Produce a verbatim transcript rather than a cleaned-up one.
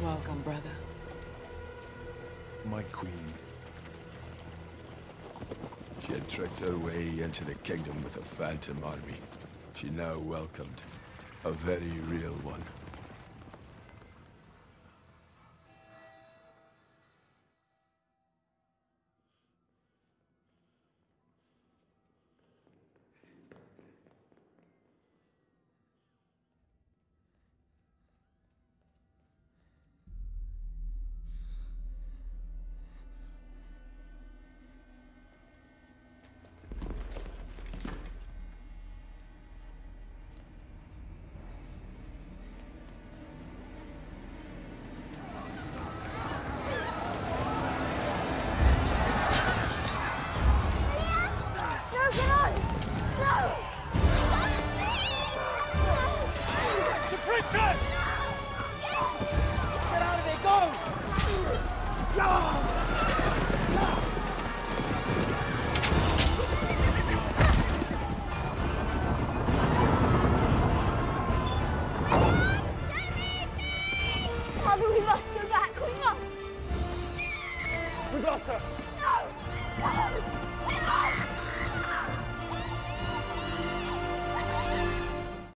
Welcome, brother. My queen. She had tricked her way into the kingdom with a phantom army. She now welcomed a very real one. Mother, we must go back. We must. We've lost her.